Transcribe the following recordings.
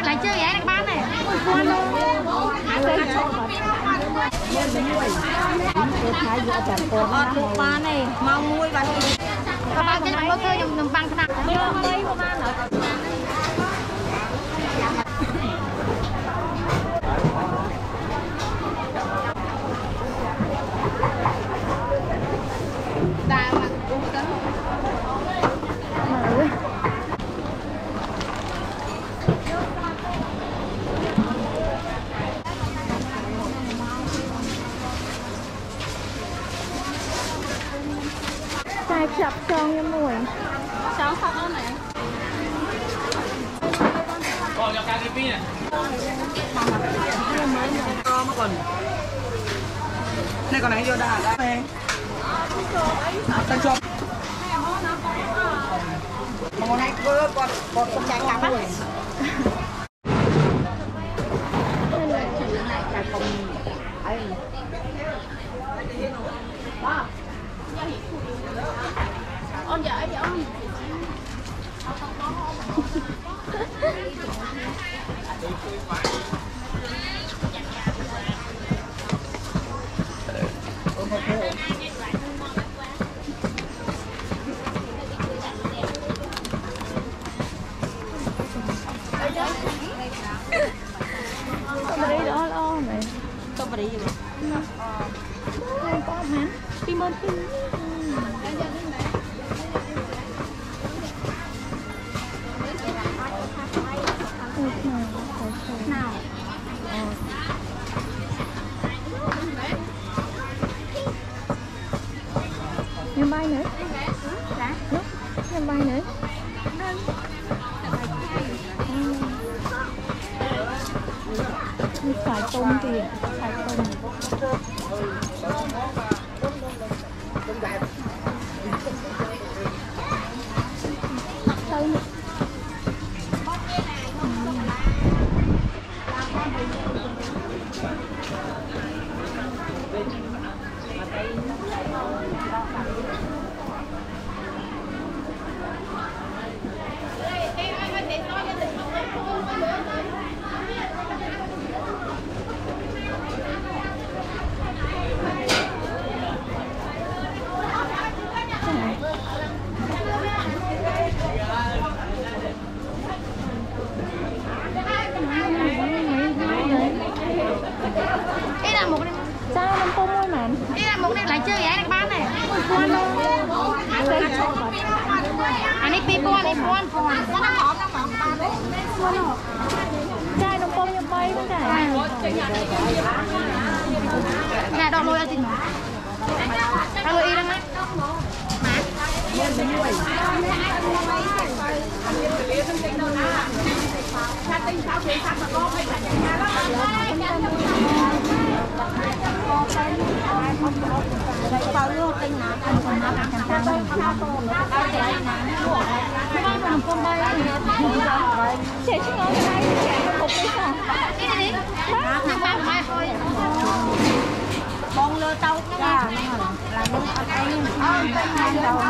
lại chơi vậy các bạn này. Ba này mau mua và các bạn cái nó chơi dùng băng thằng mấy của bạn nữa. chập tròn như mùi sao không đó này còn cho cá cái này mất còn này còn này vô đà đây chụp món này còn trái cắm rồi on dạ vậy on Tao đó lo mày. tao bari gì mà Không có hả? Tim ơn tim. nào Nhâm bay nữa. dạ Nhâm bay nữa. Phải tôm kìa, phải tôm. Tôm. lại chơi vậy các bạn này anh ấy pi buôn Chai nông bông nhâm bay với cả nhà đo lôi ở trên nó đo lôi y lắm á bao nhiêu tinh nào còn nó càng tăng lên con con bay trẻ chứ nói cái này trẻ không biết à cái này đi ba mai thôi bông lơ tàu là những anh đầu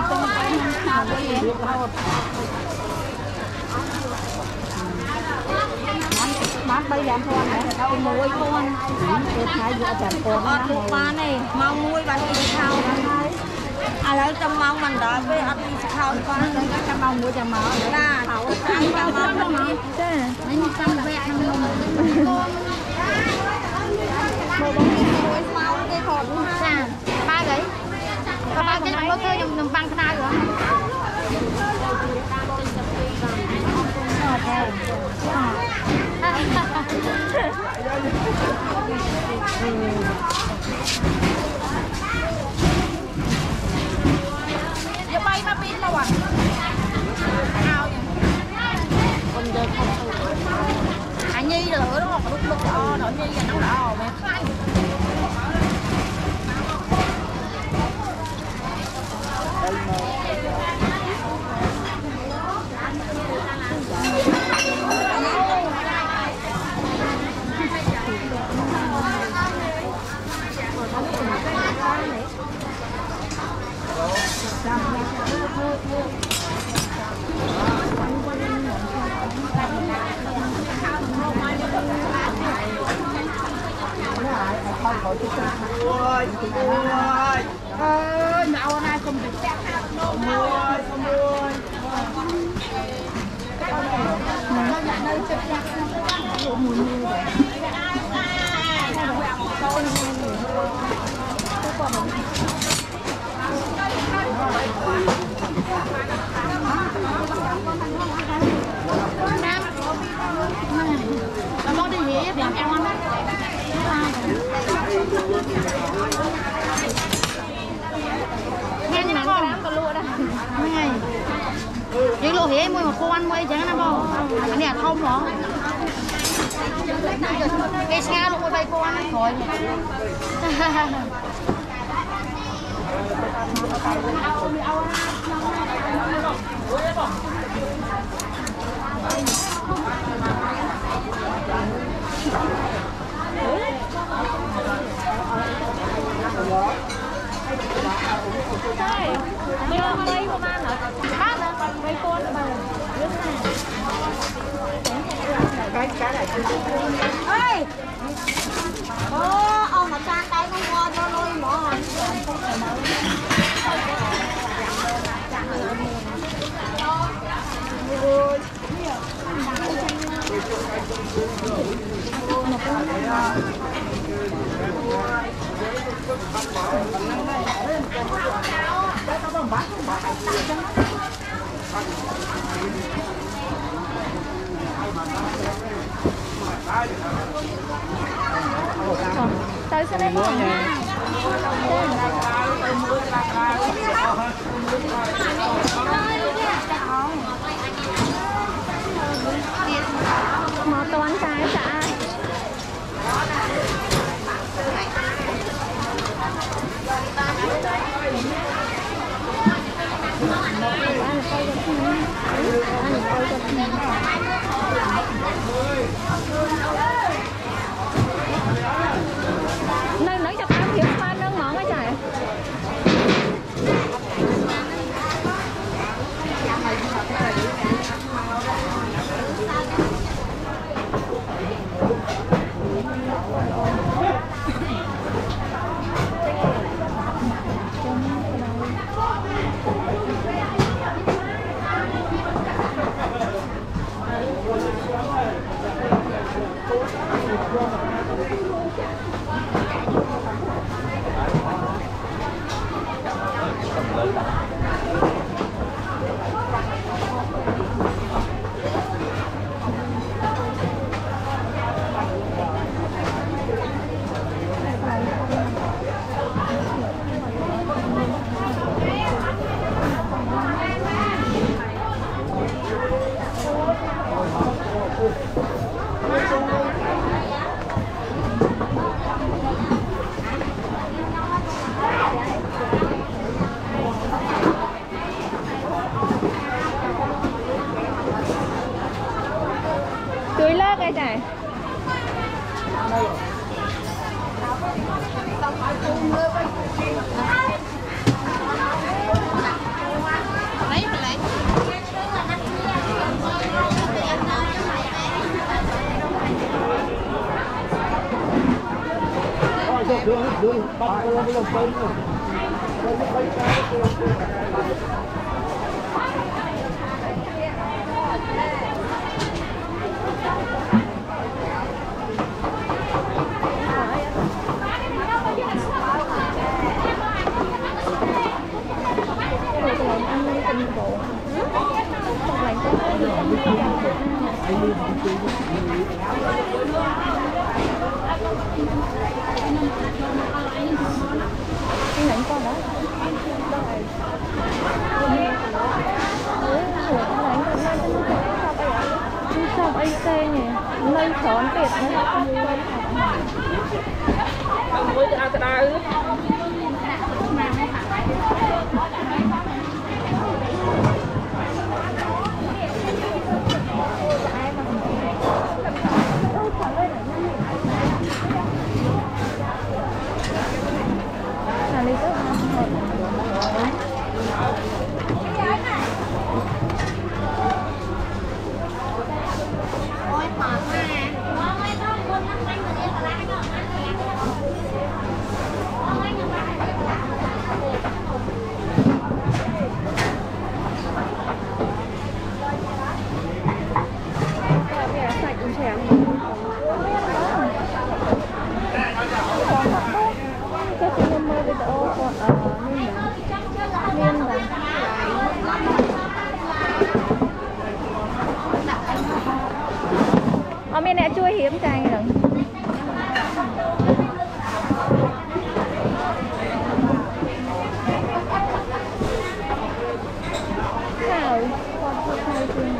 bán bây giờ con này muối con thái vừa chặt con thuộc ba này mau muối và đi thao à lấy trong mong mình đợi với ăn đi thao con trong mong muối chả mở ra thảo ăn vào mong không mà mấy trăm là vẹn con một bông muối máu cái hột ra ba cái nó chơi dùng băng thai rồi giờ bay mà pin đâu à anh Nhi lửa đúng không lúc nhậu này không được chắc nó đi hết đẹp em ăn nhanh nắng cái đám có lụa đó ngay những lụa hết mùi một cô ăn mùi chẳng nào không anh đẹp không đó cái xa lụa bay cô ăn thôi ơi ông mà sang đây con qua cho nuôi mỏ tới sẽ đây bỏ nha mò toán trái cả nơi nấy chặt áo thiếu phan nâng món cái chảy tưới lớp cái chảy lên trốn tiệt mới ăn cái đau cái phim mơ video còn nên và ở bên này chui hiếm trai rồi sao con thay phim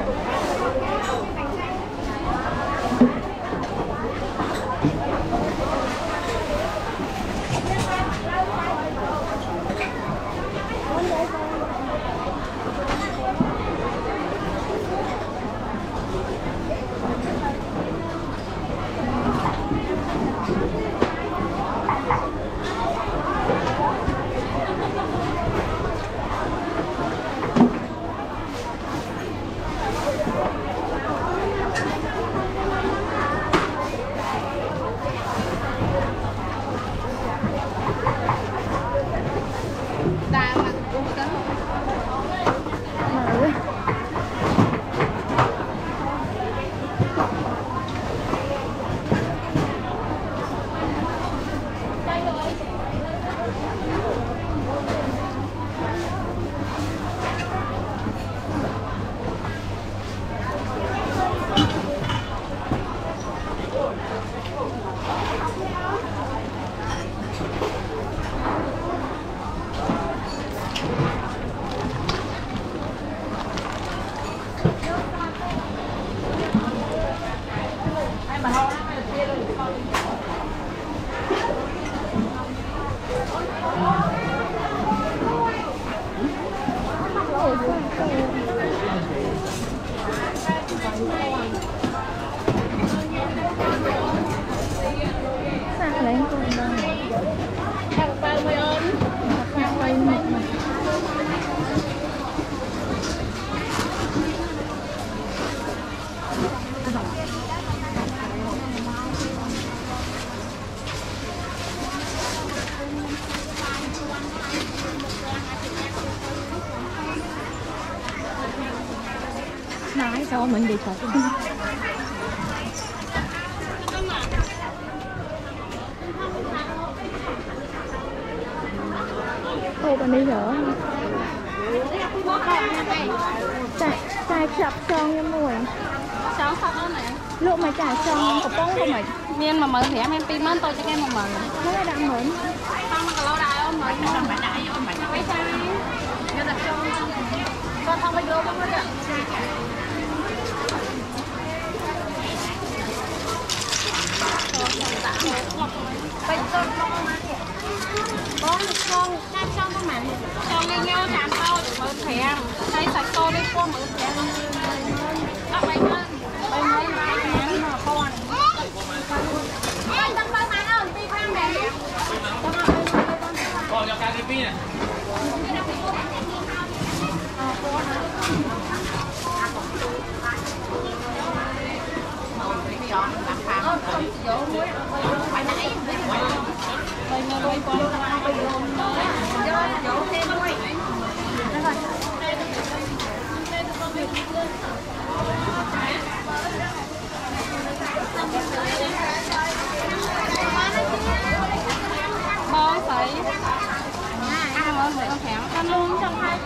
nói sao mình đi chợ cô còn đi nữa chai chập son em mùi Sao sao đó nè. lúc mà chả son cục bóng của mình Miên mà mở thì em pin mến tôi cho em mà mở. nó là đang mượn Không mà lâu đài ôm mở. Không phải đại vô mà cái sao. Như là con không bao giờ không hết ạ. Con cam xong các bạn con đi nhau chạm thôi mở thèm thấy sạch tô đi qua mở thèm các bạn ơi bây mấy cái mà con ê đừng bao mà đâu đi khoan mẹ Còn cho cái pin này. bây giờ đôi con dỗ thêm đuôi bó phải ăn ơn phải con thèm ăn luôn trong hai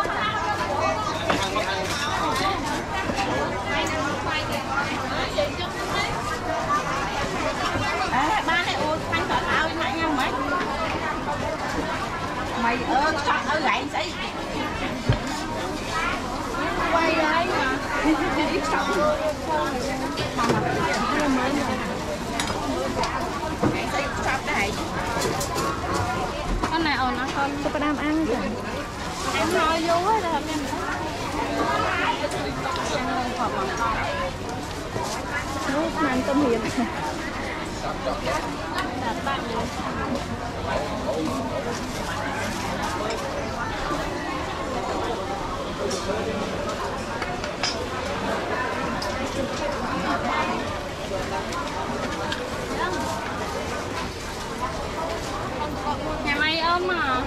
ba này ô anh sợ tao mày nhau mày mày chọn ở gậy gì quay đấy mà ít sống con này ổn nó con tôi có đang ăn kìa em nói vô hết rồi em lúc mang tâm hiệp nhà mày ôm mà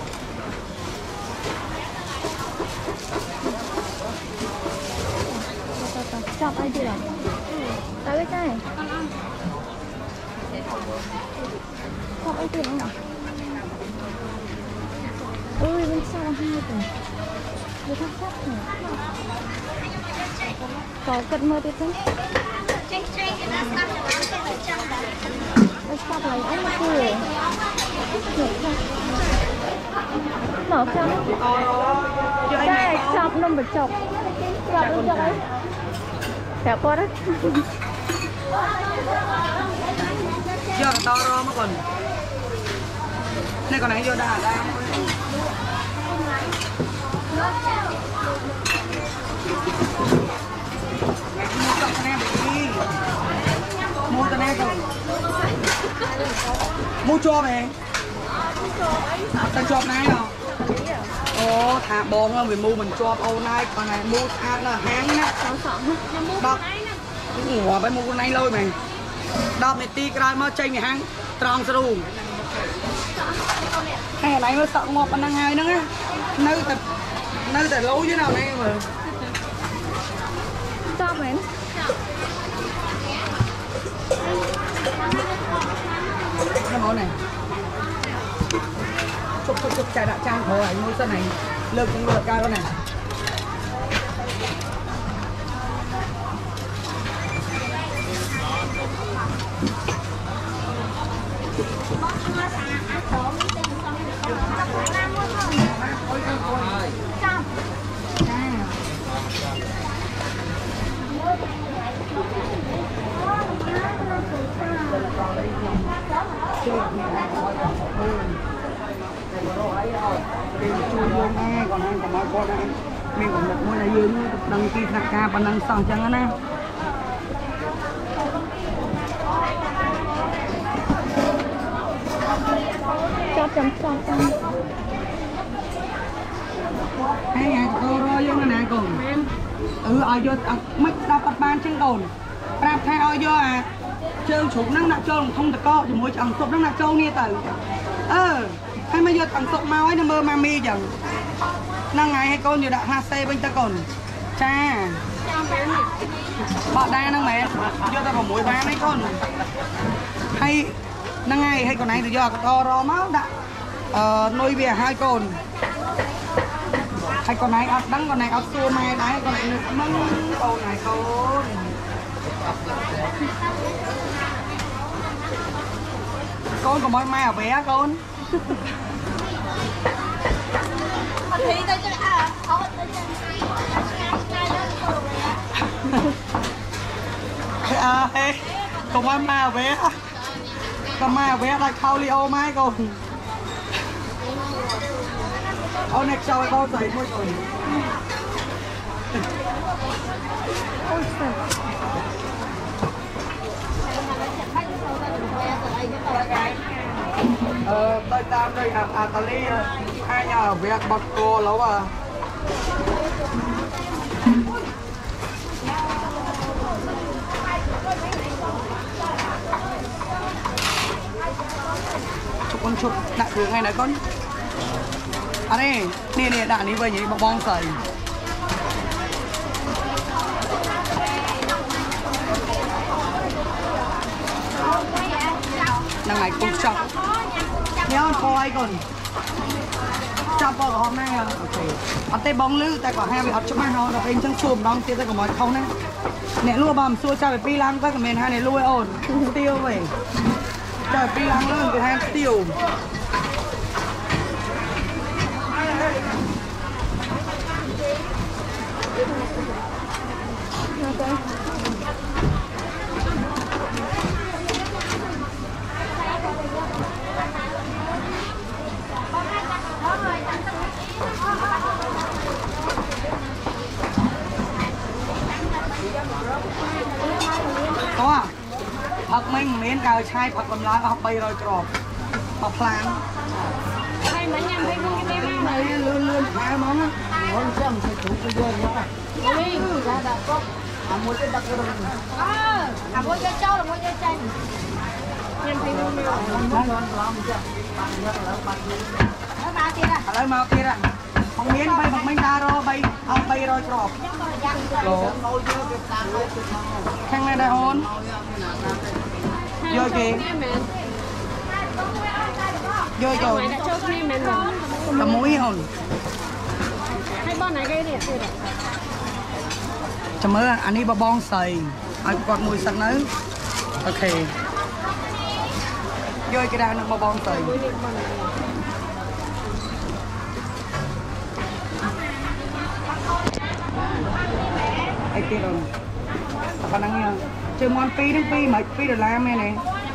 chọc ai chưa tới cái chai chọc ai chưa មានសល់ហើយទៅវាថាសាប់ទៅក៏គិតមើលទៀតទៅចេះគេណាស្ដាប់ទៅចាំដែរអត់ស្ដាប់ឡើយអីមកគឺមកចាំតែចាប់នំបញ្ចុកចាប់នំបញ្ចុកអីតែប៉ុណ្ណាយកតរមកก่อนនេះកន្លែងយកដាក់ដែរmua cái này rồi mua cho mày tao cho này rồi ô thả bò mà mình mua mình cho ô này còn này mua ăn là hang á đọc ngủ phải mua cái này lôi mày đọc này ti cái mà chơi mày hang tròn sưu cái này nó sợ ngọt anh đang hai nữa á nơi tại lối dưới nào này mà cho mày cái món này chụp trà đã trang thôi ảnh mua sân này lượt cũng lượt cao con này còn ăn còn nói con ăn mình còn một món này dương đăng ký thạc ca và đăng xong chẳng á chăm hai ngày cô rồi dương này còn ai vô mất đau bắt ban chân còn prap thay ai vô à chơi chụp năng nạp trâu không được co thì mỗi chẳng chụp năng nạp trâu nghe từ hay bây giờ thằng sụp mau ấy nó mơ mami chẳng năng ngày hay con nhiều đã ha xe bên ta còn cha họ đa năng mẹ cho ta vào mũi bán ấy con hay năng ngày hay còn này thì do to ro máu đã nuôi về hai con hay con này ấp đắng con này ấp xua mai đấy con này măng con này con còn mỗi mai ở bé con còn mỗi mai ở bé còn mai ở bé là khao liêu mai còn ông này sau bao giày môi rồi tôi tam đây Tali hai nhà ở Việt bật cô lâu à chụp con chụp đại thường ngay này con đây nè đạn đi về nhỉ bong bong sợi đang ngày cũng chọc nhớ coi còn chọc vào hôm nay à ở tây bóng lư tại có hai vị ở chỗ mai họ đọc in trong chùm đong kia ta có mọi không đấy nè lua bầm xua cho về pi lăng ta của mình hai này lui ổn tiêu về cho pi lăng luôn cái hai tiêu có àผักmình miếng cào chaiผักlầm lá học bay rồi trộn học lang hay mà nhầm hay không cái em này lươn lươn hai món á món xem phải chủ cái dưa nhá đi ra đã có mua cái đặc rồi mua cho châu là mua cho chanh nhầm thì mua lấy mau kia à bằng miếng bay bằng miếng ta rồi bay ông bay rồi trộn khang này đại hôn vô kì vô rồi cả mũi hồn hai bọn này gây đẹp rồi đấy chấm mơ anh đi bao bon xầy anh còn mùi sẵn nữa ok vô cái đào nó bao bon xầy ai kia rồi khả năng nha chơi món pi đến pi mà pi được làm này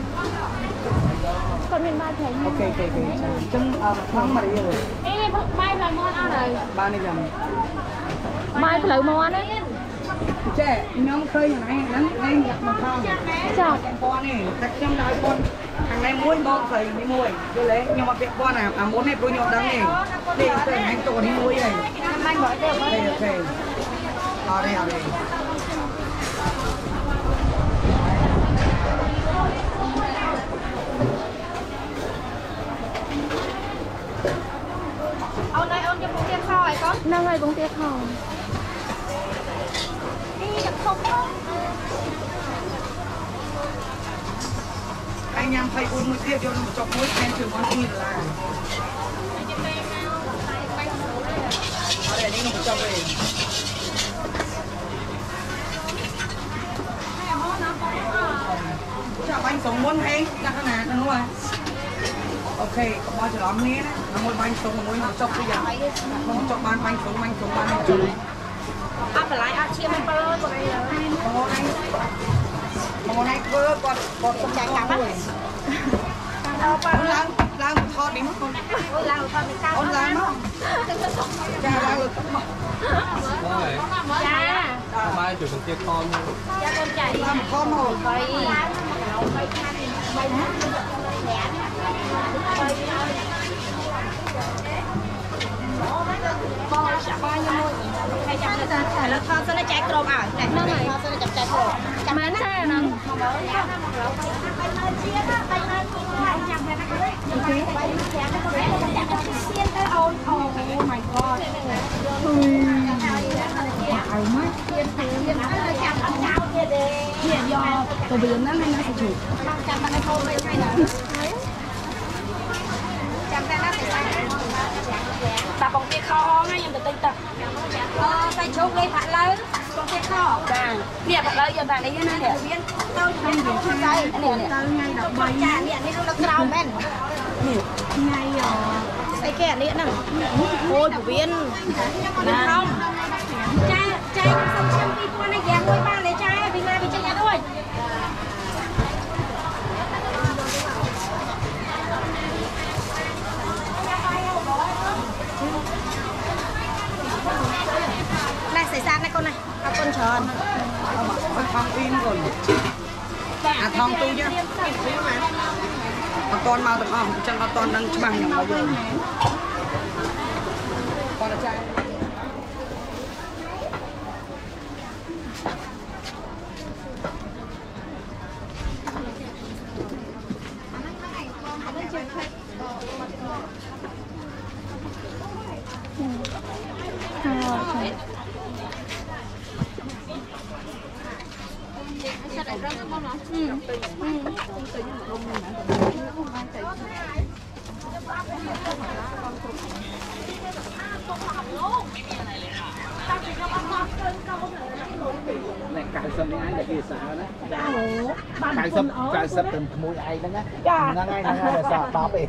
con miền Ba thấy ok chân không mà đi rồi ê bay là món ăn này ba này dầm mai phải lấy món đấy trẻ nó khơi nhà này nắng đây nhặt mà không chào con này đặt trong đài con hàng này muối bon xầy đi muối tôi lấy nhưng mà việc con nào muốn này tôi nhọt đắng này đi từ anh tổ đi muối này anh gọi đều ok ở đây ông này ông cho bún tiết kho hay con nâng ơi bún tiết kho đi được không anh em phải uống một tiếp cho nó chọc muối khen thử món gì là ở đây đi nó chọc về chào anh sống muốn hay là cái nào đúng rồi ok có bao giờ lắm nè nó muốn bánh sống muốn nó chọc bây giờ không chọc bánh sống ban ăn phải lại ăn chia mình bao lâu rồi món này vừa còn không chạy cả rồi lang một thọt đi mất con lang một thọt thì sao con lang nó cha lang được cha mai chụp một chiếc con cha con chạy làm con rồi bao nhiêu môi hay chậm là nó thon sẽ nó chạy crom à này nó này thon sẽ nó chậm chạy crom mến xe nè oh my god hiện do tôi biến nó lên nó sẽ chụp chạm bạn không lên hay là chạm tay nó sẽ tập bằng tiết kho ngay nhưng mà tinh tập tay chốt lên phải lớn bằng tiết kho nè phải lớn giờ bạn ấy nè nè tôi bên biển trên đây nè nè ngay đọc bài nè nè nó trao men ngay cái kẻ điện nè ôi của viên không trai xong xem đi qua này dàn đôi ba lấy trai vì mai bị chơi nhà thôi này xảy ra này con này con tròn thong pin rồi thong tu chứ con mau được không chân con đang bằng nhầm vào rồi con là trai này cài sâm ai là kia sao đó cài sâm từng mùi ai đó nhá nó ngay là sao đó về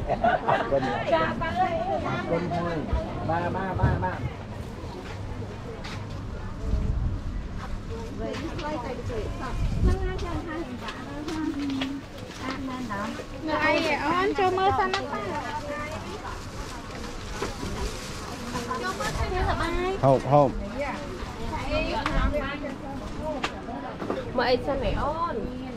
con thôi ba ai on cho mơ xanh lắm hôm mà ai xanh này on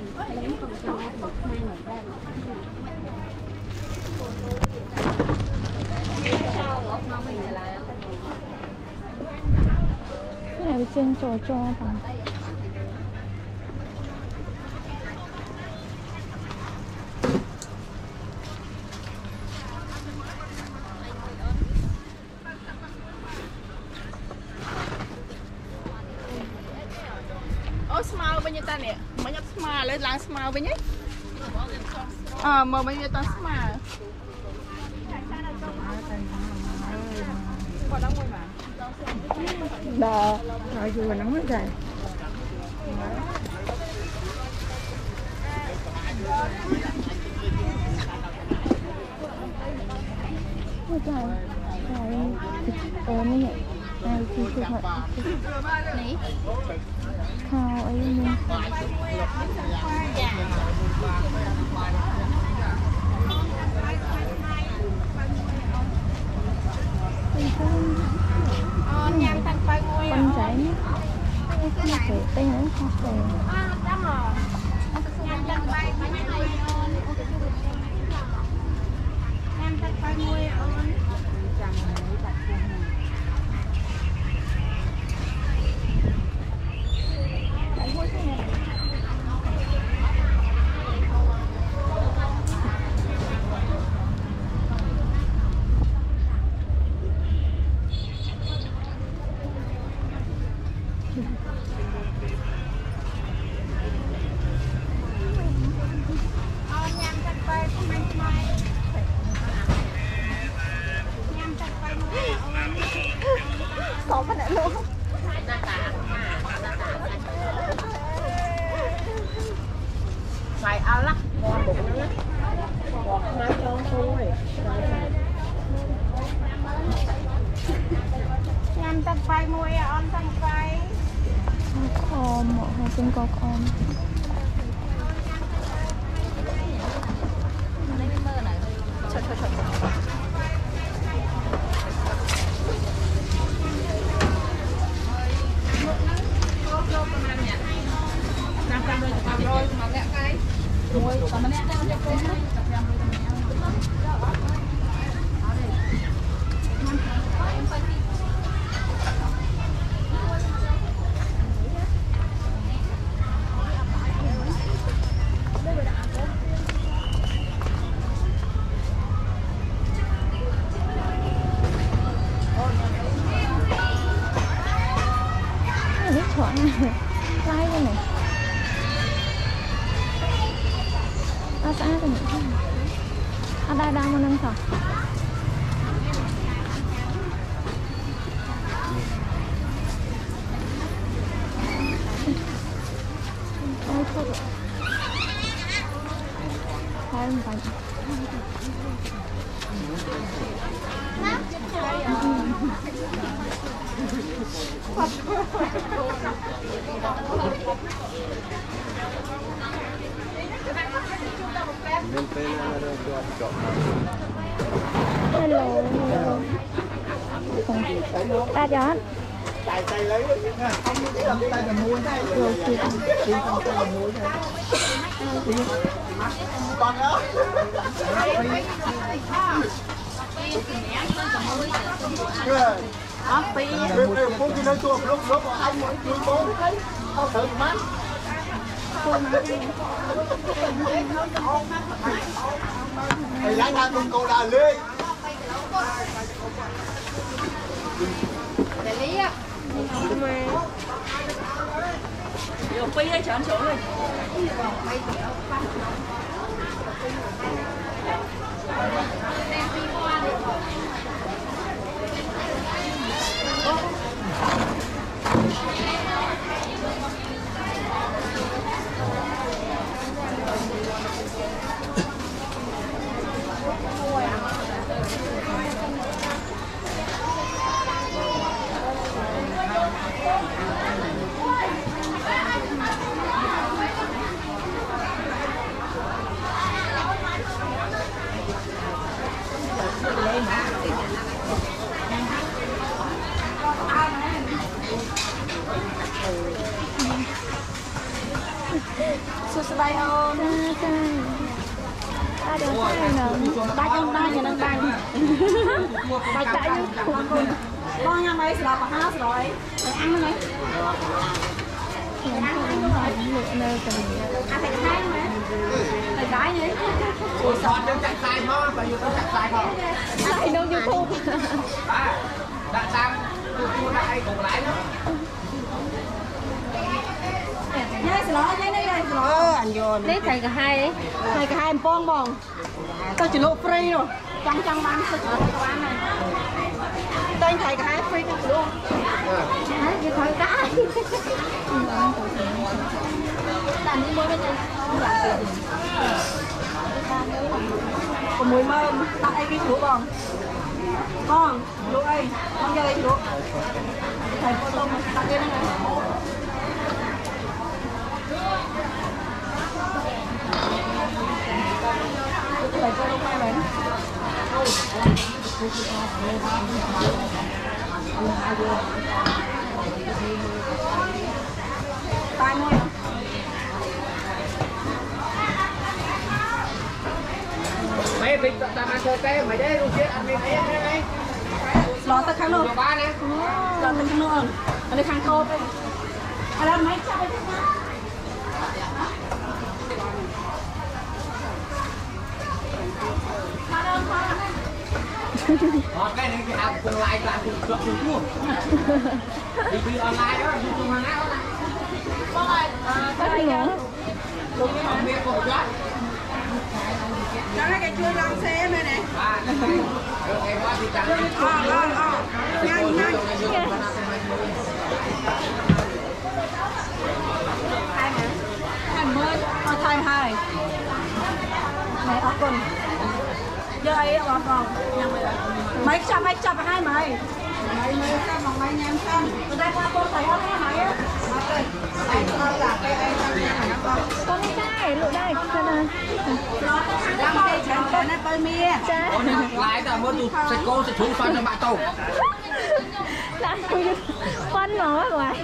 cái này trên cho bằng smile bao nhiêu ta nè mấy nhóc smile lấy lang smile với nhé mà bao nhiêu ta smile Đò rồi vừa nóng hết rồi. Ôi trời, trời ôm ấy nhỉ, ai thì chụp mặt này, khao ấy nha. Nhang thành bay ngồi Con trái nhé, cái tay nó không phải. Đắm rồi. Nhang thành bay ngồi ơn. Nhang thành bay ngồi ơn. Có phần nữa luôn. Phải ao lắc, ngon bụng lắm. Ngọt nói cho tôi. Nhằm tật phai mùi on tầng phai. Om, hai chân có om. Lái cái này. Xã cái này. Đây đang mà nâng sao? Ôi thôi rồi. Hai mươi bảy. Hello. Ta chọn. Tay lấy nha. Không tay là mua đây. Rồi tay là mua đây. Con đó. Phi. Bố đi nói chùa lúc anh muốn chơi bố đấy. Không thử mắt. Thầy lái ra con cô là lên. Để lý á. Vô Phi hay chọn chỗ rồi. Susu bay không? Ta được hai nè. Ba trong ba nhà đang bay. Bay chạy con nha mấy sờ vào háo rồi. Mày ăn mấy? Nơi cần Ăn phải hai mà. Phải cái gì? Ủa sao anh chạy sai nó, bao nhiêu tao chạy sai không? sai đâu YouTube. Đã sang tôi lại cùng lại đó. Nhớ sờ lọ nhớ đây anh vô. Lấy thầy cả hai ấy. Thầy cả hai em phong bông. Tao chỉ lộ free rồi. trong ban sức của anh này. Tên thầy cả hai free luôn. Hả? Vậy thôi đã. Làm đi mua bên đây. Còn mùi mơm, tặng ai cái chú con. Con, chú ơi, con chơi chú. Thầy cô tông tặng cái này. Thầy cô tông mai bánh. Tai môi hả? Mấy vịt ta mang chơi cái mày đấy luôn chứ ăn miếng đấy. Lọt tới khăn luôn. Ba nè. Lọt tới khăn luôn. Ở đây khăn cô đây. À làm mấy chắc đây. Cái này cái học cùng lại làm cùng luôn. Đi online đó, đi cùng hàng áo đó. Con ơi, Có gì nữa? Cùng cái học miệng của đó. Đó là cái chuối lòng xe này nè. Em qua thì chẳng. Nhanh nhanh. Hai mươi, thay hai. Này ốc con. Giờ ấy bỏ con. Mấy trăm hai mày. Mấy trăm bằng mấy nhám trăm. Tôi đây qua cô thấy ốc mày á. Con trai, lụi đây, cho nên. Làm cái chẳng có nó bơi mía. Lái ta mới tụt sẽ cô sẽ xuống phân cho bạn tàu. Đang phân mà quá ngoài.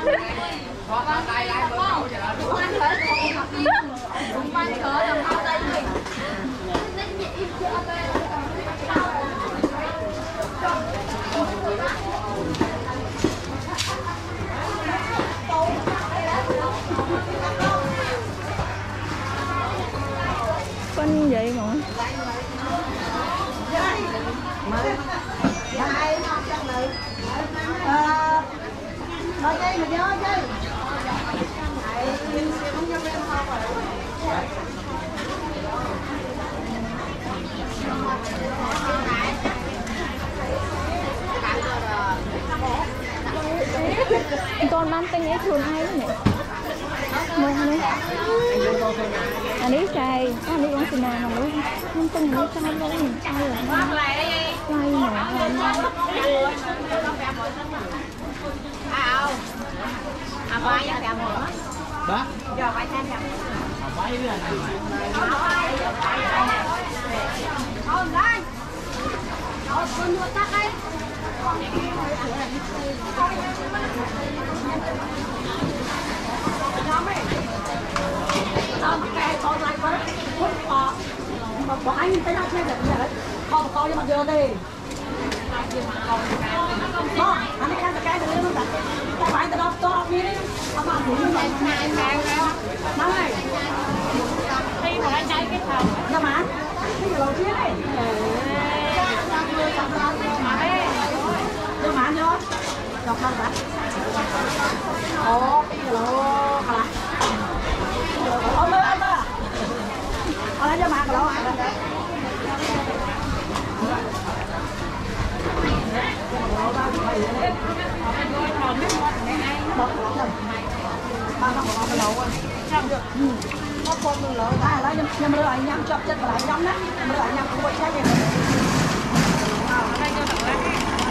Phân vậy mà. Nói đây mà nhớ chứ. Con mang tinh ấy thường hay lắm nè. Mừng đấy. Anh đi xài, anh đi con Sina mà luôn. Mang tinh này sao luôn. Ai rồi? Quay nè. Quay cho kẹo mỡ. Đó. Giờ quay thêm kẹo. Quay đi à. Thôi đây. Thôi con mua tắc đây. Sao mà cái con lại quá. Bọn anh thấy nào chơi được như vậy. Không to nhưng mà dơ đi. Đó, anh ấy ăn cái này luôn. Cái phải từ đó to đi. Ông ăn đủ như vậy. Nói này. Đi mà anh chơi cái thằng. Sao mà? Cái gì lầu chia này. Đưa mà ăn vô. Chọc không bạn. Ồ, cái gì lầu. Ông ơi, ông ơi. Ông lấy cho mà lầu. Nó con mình lỡ lại nhưng mà lại nhắm chọc chân lại nhắm đó. Mà lại nhắm cũng quay trái vậy.